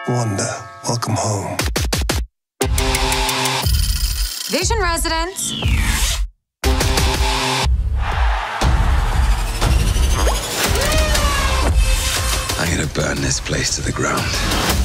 Wanda, welcome home. Vision residents. I'm gonna burn this place to the ground.